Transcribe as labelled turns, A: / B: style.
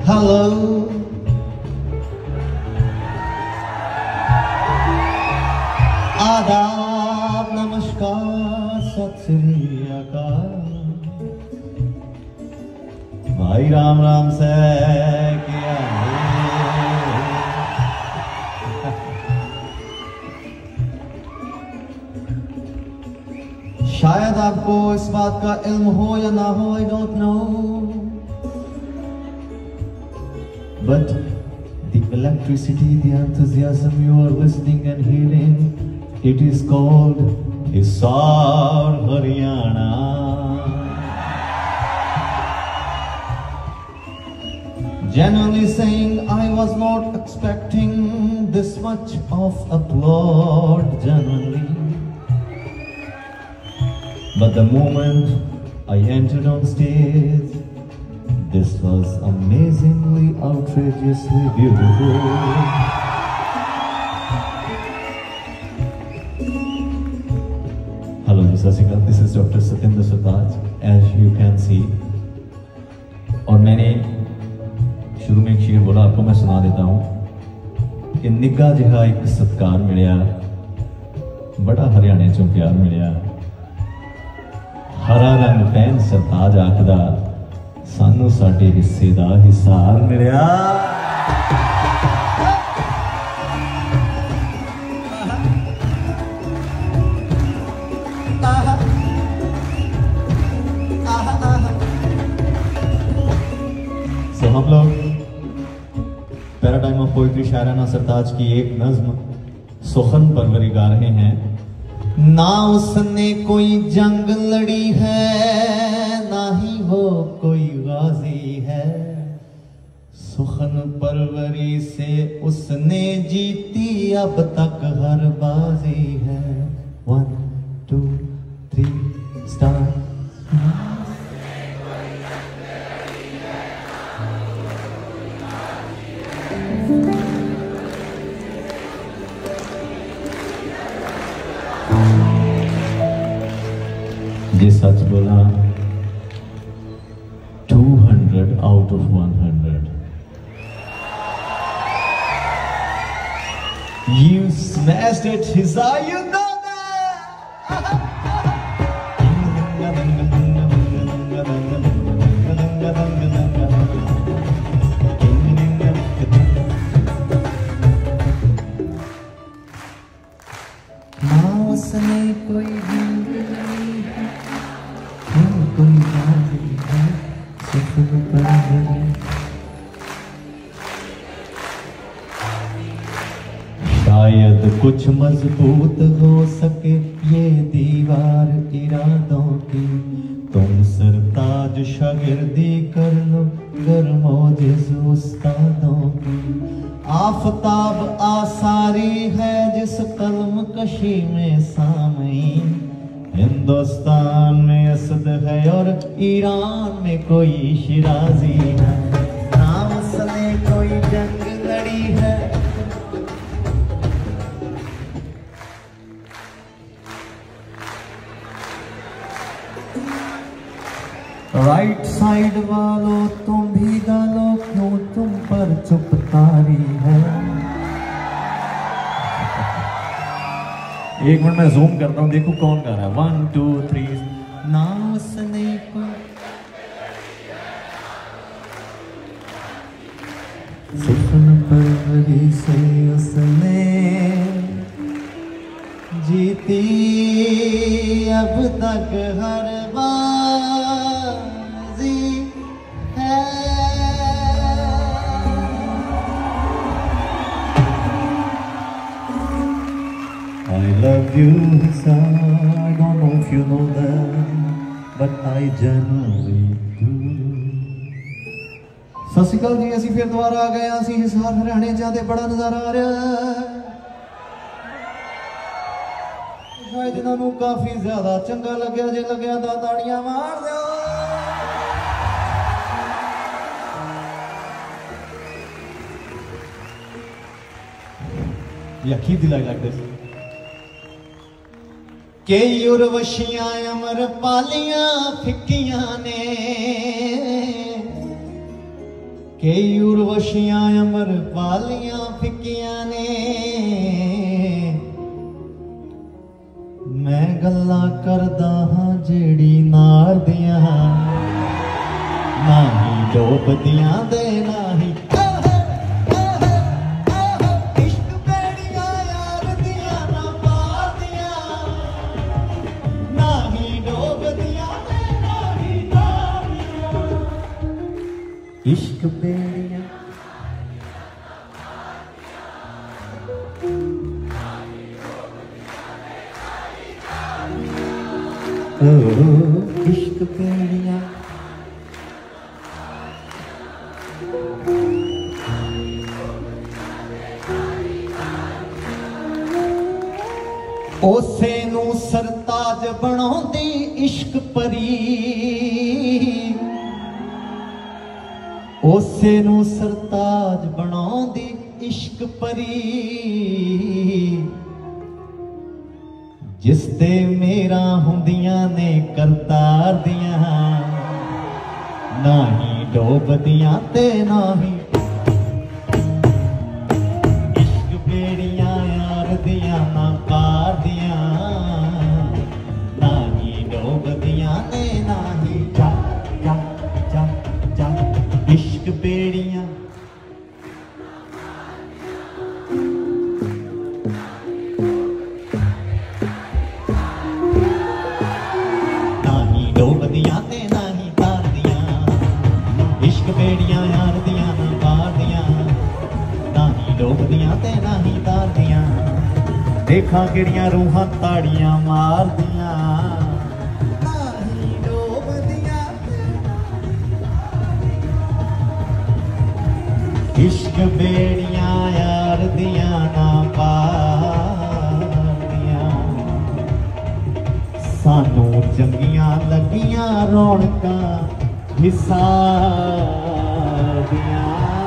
A: Hello. आदाब, नमस्कार, सत श्री अकाल। भाई राम राम से क्या शायद आपको इस बात का इल्म हो या ना हो, I don't know, but the electricity, the enthusiasm you are listening and hearing, it is called Hisar Haryana. Genuinely saying, I was not expecting this much of applaud, genuinely. But the moment I entered on stage, this was amazingly, outrageously beautiful. Hello, Sasika. This is Dr. Satinder Sartaaj, as you can see. और मैंने शुरू में एक शेर बोला, आपको मैं सुना देता हूँ कि निग्गा जिहा एक सत्कार मिलिया, बड़ा हरियाणे चों प्यार मिलिया, हरा रंग पैन सरताज आखदा, सानू साडे हिस्से दा हिसार मिलिया। तो हम लोग पैराडाइम ऑफ पोइट्री शायराना सरताज की एक नज्म सुखन परवरी गा रहे हैं। ना उसने कोई जंग लड़ी है, ना ही वो कोई गाजी है, सुखन परवरी से उसने जीती अब तक हर बाजी है। 1 2 3 स्टार्ट। ये सच बोला, 200 out of 100. You smashed it, Hisar, you know शायद कुछ मजबूत हो सके ये दीवार इरादों की, तुम सरताज शागिर्दी कर लो गर्मोजिज उस्तादों की। आफताब आसारी है जिस कलम कशी में सामई, हिंदुस्तान में असद है और ईरान में कोई शिराजी है, ना उसने कोई जंग लड़ी है। राइट साइड वालों तुम भी गालो, क्यों तुम पर चुप तारी है। एक मिनट मैं जूम करता हूँ, देखो कौन गा रहा है। 1 2 3। ना उसने को सुखन परवरी से उसने जीती अब तक हर I love you, Hisar. I don't know if you know that, but I genuinely do. सत श्री अकाल जी, ਅਸੀਂ ਫਿਰ ਦੁਬਾਰਾ ਆ ਗਏ ਹਾਂ। ਅਸੀਂ ਹਿਸਾਰ ਹਰਿਆਣੇ ਜਾਂਦੇ, ਬੜਾ ਨਜ਼ਾਰਾ ਆ ਰਿਹਾ ਹੈ। ਸ਼ਾਇਦ ਇਹਨਾਂ ਨੂੰ ਕਾਫੀ ਜ਼ਿਆਦਾ ਚੰਗਾ ਲੱਗਿਆ, ਜੇ ਲੱਗਿਆ ਤਾਂ ਤਾੜੀਆਂ ਮਾਰ ਦਿਓ। Yeah, keep the light like this. के उर्वशियां अमर पालियां फिक्कियां ने, कई उर्वशियां अमर वालियां फिकियां ने मैं गल्लां करदा हां जेड़ी नार दियां ना ही डोबदियां दे ना ही इश्क बेड़ियां यार दियां ना पार दियां ना ही डोबदियां दे ना ही नार दियां इश्क बेड़ियां इश्क बेड़ियां ओसे नू सरताज बनाउंदी इश्क परी ओसे नू सरताज बनाउंदी इश्क परी जिस ते मेरा हुंदियां ने करतार दियां ना ही डोबदियां ते ना ही इश्क बेड़ियां यार दियां ना पार दियां ना ही डोबदियां ने ना ही जा जा जा जा इश्क बेड़ियां डोबदियां ते ना ही तार दियां इश्क बेड़ियां यार दियां ना पार दियां ना ही डोबदियां ते ना ही तार दियां देखा किड़ियां रूहां ताड़ियां मार दियां ना ही डोबदियां इश्क बेड़ियां यार दियां ना पार दियां सानू चंगियां लगियां रौनकां हिसाब दियां